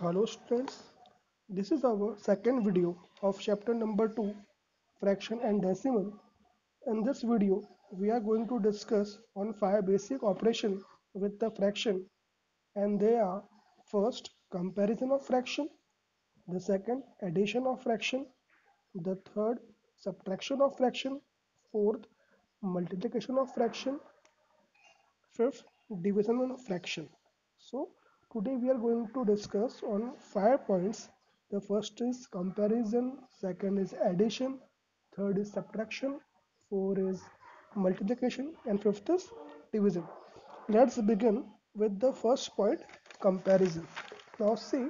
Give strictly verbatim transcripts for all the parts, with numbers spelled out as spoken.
Hello students, this is our second video of chapter number two, fraction and decimal. In this video, we are going to discuss on five basic operation with the fraction, and they are: first, comparison of fraction; the second, addition of fraction; the third, subtraction of fraction; fourth, multiplication of fraction; fifth, division of fraction. So today we are going to discuss on five points. The first is comparison, second is addition, third is subtraction, four is multiplication, and fifth is division. Let's begin with the first point, comparison. Now see,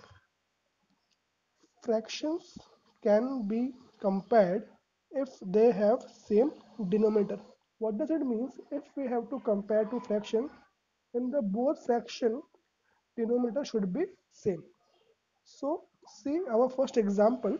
fractions can be compared if they have same denominator. What does it mean? If we have to compare two fraction, in the both fraction denominator should be same. So see our first example,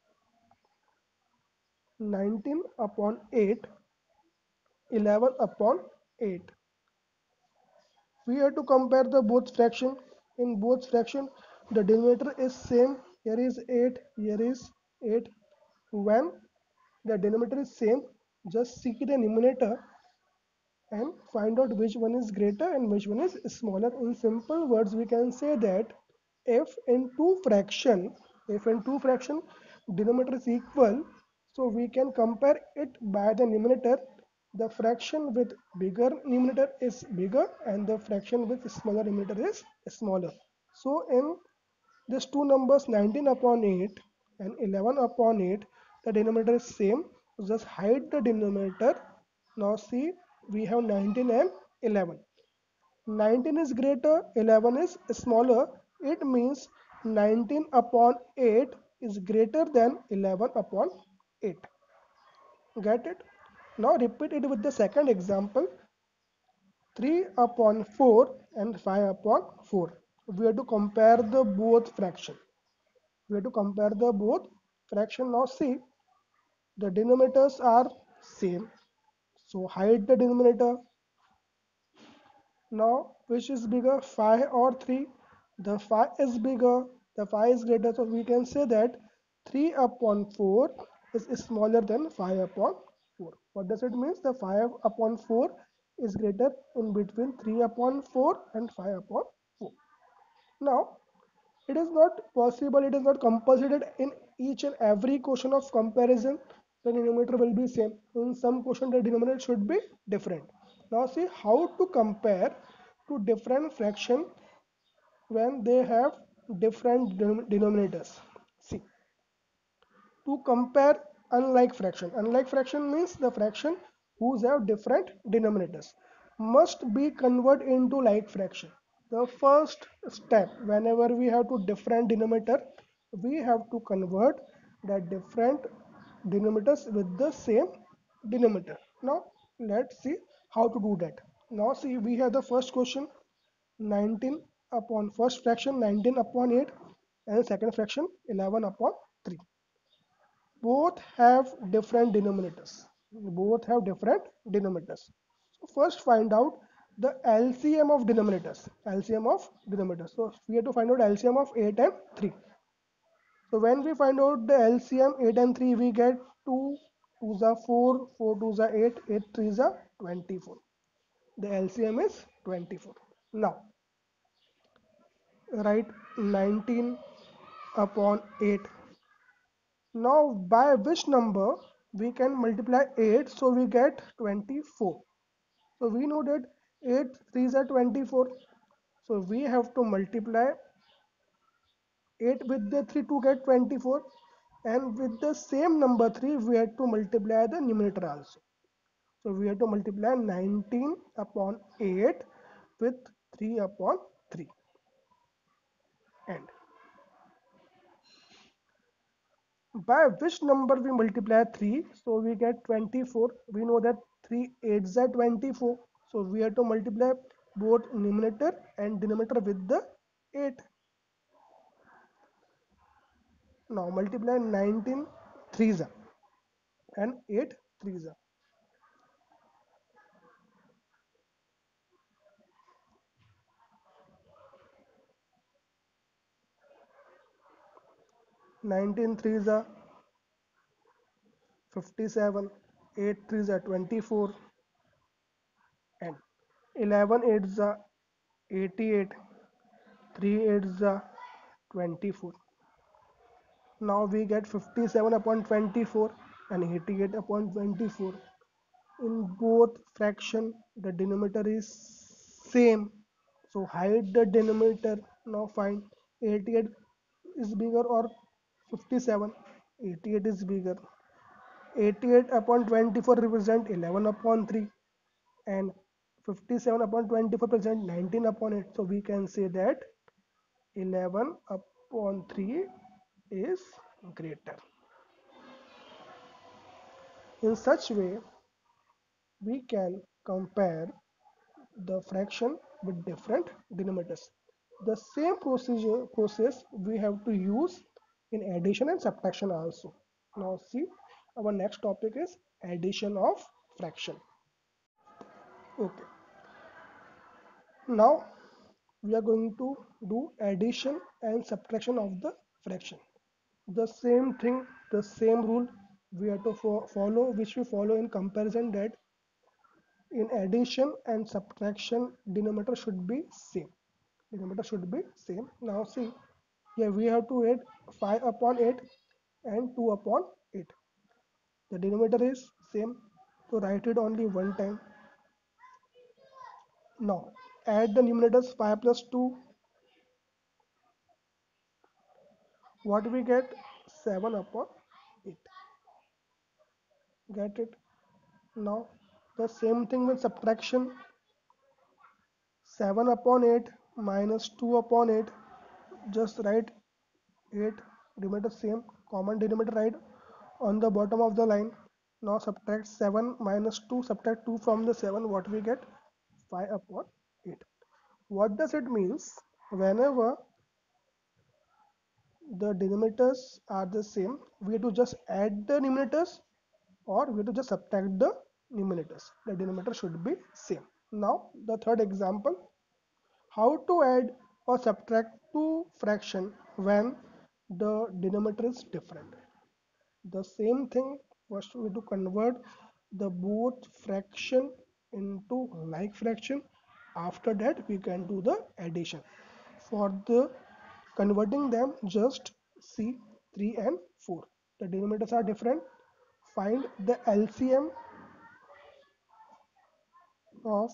nineteen upon eight, eleven upon eight. We have to compare the both fraction. In both fraction the denominator is same. Here is eight, here is eight. When the denominator is same, just seek the numerator and find out which one is greater and which one is smaller. In simple words, we can say that if in two fraction, if in two fraction denominator is equal, so we can compare it by the numerator. The fraction with bigger numerator is bigger and the fraction with smaller numerator is smaller. So in these two numbers, nineteen upon eight and eleven upon eight, the denominator is same. So just hide the denominator. Now see, we have nineteen and eleven. nineteen is greater, eleven is smaller. It means nineteen upon eight is greater than eleven upon eight. Get it? Now repeat it with the second example, three upon four and five upon four. We have to compare the both fraction. We have to compare the both fraction. Now see, the denominators are same, so hide the denominator. Now which is bigger, five or three? The five is bigger, the five is greater, so we can say that three upon four is smaller than five upon four. What does it mean? The five upon four is greater in between three upon four and five upon four. Now it is not possible, it is not compulsory that in each and every question of comparison the denominator will be same. In some question the denominator should be different. Now see how to compare two different fraction when they have different denominators. See, to compare unlike fraction. Unlike fraction means the fraction whose have different denominators must be converted into like fraction. The first step, whenever we have to different denominator, we have to convert the different denominators with the same denominator. Now let's see how to do that. Now see, we have the first question, nineteen upon first fraction nineteen upon eight and second fraction eleven upon three. Both have different denominators. Both have different denominators. So first find out the L C M of denominators. L C M of denominators. So we have to find out L C M of eight and three. So when we find out the L C M eight and three, we get two, two are four, four twos are eight, eight threes are twenty-four. The L C M is twenty-four. Now write nineteen upon eight. Now by which number we can multiply eight, so we get twenty-four. So we know that eight threes are twenty-four. So we have to multiply eight with the three to get twenty-four, and with the same number three we have to multiply the numerator also. So we have to multiply nineteen upon eight with three upon three. And by which number we multiply three, so we get twenty-four. We know that three eights are twenty-four, so we have to multiply both numerator and denominator with the eight. Now multiply nineteen threes and eight threes. nineteen threes are fifty-seven, eight threes are twenty-four, and eleven eights are eighty-eight, three eights are twenty-four. Now we get fifty-seven upon twenty-four and eighty-eight upon twenty-four. In both fraction, the denominator is same. So hide the denominator. Now find eighty-eight is bigger or fifty-seven. eighty-eight is bigger. eighty-eight upon twenty-four represent eleven upon three and fifty-seven upon twenty-four represent nineteen upon eight. So we can say that eleven upon three is greater. In such way, we can compare the fraction with different denominators. The same procedure process we have to use in addition and subtraction also. Now see, our next topic is addition of fraction. Okay, now we are going to do addition and subtraction of the fraction. The same thing, the same rule we have to fo follow, which we follow in comparison, that in addition and subtraction denominator should be same. Denominator should be same. Now see, here we have to add five upon eight and two upon eight. The denominator is same, so write it only one time. Now add the numerators five plus two. What we get? seven upon eight. Get it? Now the same thing with subtraction. seven upon eight minus two upon eight. Just write eight, denominator same, common denominator right on the bottom of the line. Now subtract seven minus two, subtract two from the seven, what we get? five upon eight. What does it means? Whenever the denominators are the same, we have to just add the numerators, or we have to just subtract the numerators. The denominator should be same. Now the third example, how to add or subtract two fraction when the denominator is different. The same thing, first we have to convert the both fraction into like fraction. After that we can do the addition. For the converting them, just see three and four. The denominators are different. Find the L C M of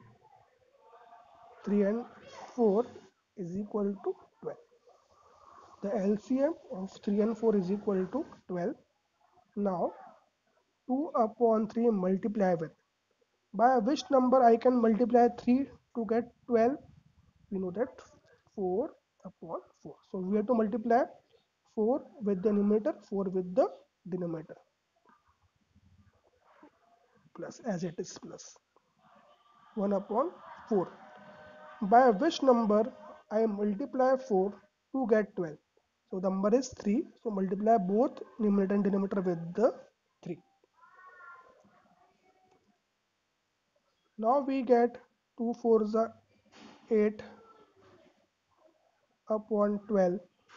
three and four is equal to twelve. The L C M of three and four is equal to twelve. Now two upon three multiply with, by which number I can multiply three to get twelve? We know that four upon four. So we have to multiply four with the numerator, four with the denominator, plus, as it is plus one upon four. By which number I multiply four to get twelve? So the number is three. So multiply both numerator and denominator with the three. Now we get two fours are eight upon twelve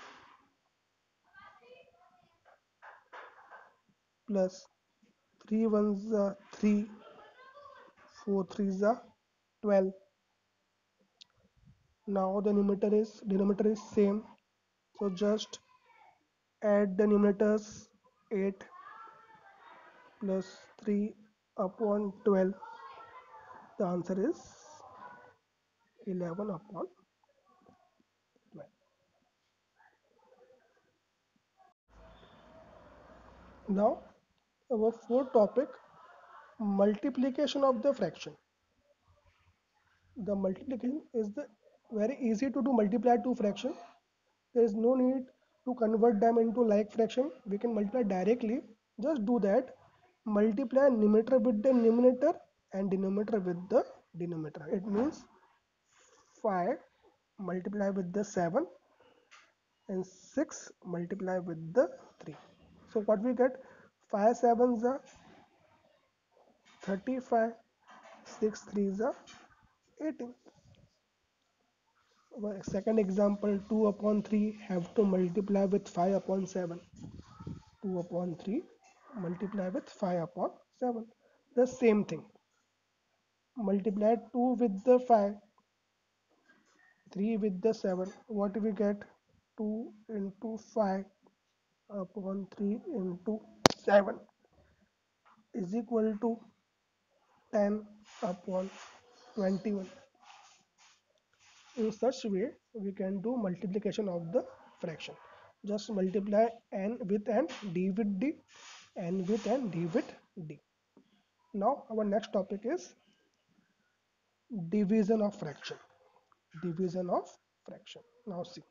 plus three ones are three, four threes are twelve. Now the numerator is denominator is same, so just add the numerators. eight plus three upon twelve. The answer is eleven upon twelve. Now our fourth topic, multiplication of the fraction. The multiplication is the very easy to do. Multiply two fraction. There is no need to convert them into like fraction. We can multiply directly. Just do that. Multiply numerator with the numerator and denominator with the denominator. It means five multiply with the seven and six multiply with the three. So what we get? five sevens are thirty-five, six threes are eighteen. Our second example, two upon three have to multiply with five upon seven. two upon three multiply with five upon seven. The same thing. Multiply two with the five, three with the seven. What we get? two into five upon three into seven is equal to ten upon twenty-one. In such way, we can do multiplication of the fraction. Just multiply n with n, d with d, n with n, d with d. Now our next topic is division of fraction. Division of fraction. Now see,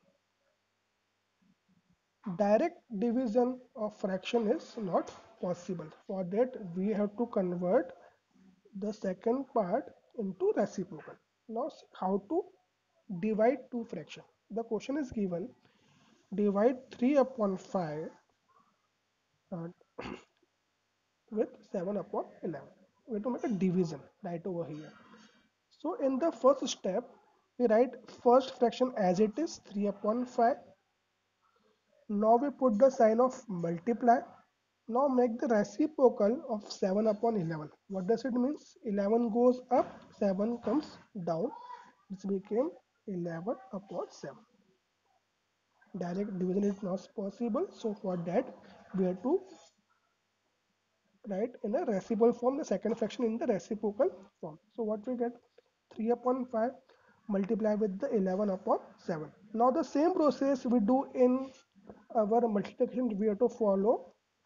direct division of fraction is not possible. For that, we have to convert the second part into reciprocal. Now see how to divide two fraction. The question is given, divide three upon five uh, with seven upon eleven. We have to make a division right over here. So in the first step, we write first fraction as it is, three upon five. Now we put the sign of multiply. Now make the reciprocal of seven upon eleven. What does it mean? eleven goes up, seven comes down. It became eleven upon seven. Direct division is not possible. So for that, we have to write in a reciprocal form, the second fraction in the reciprocal form. So what we get? three upon five multiply with the eleven upon seven. Now the same process we do in our multiplication, we have to follow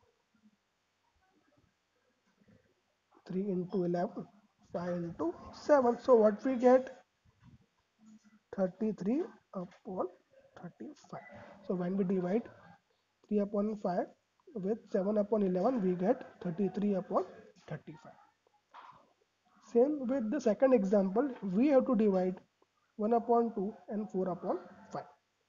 three into eleven, five into seven. So what we get? thirty-three upon thirty-five. So when we divide three upon five with seven upon eleven, we get thirty-three upon thirty-five. Same with the second example, we have to divide one upon two and four upon five.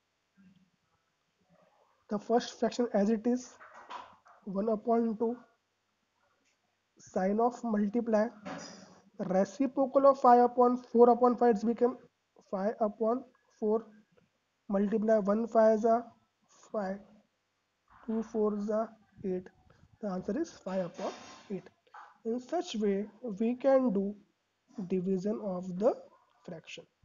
The first fraction as it is, one upon two, sign of multiply, reciprocal of five upon four upon five, it's become five upon four, multiply one five is a five, two four is a eight. The answer is five upon eight. In such way, we can do division of the fraction.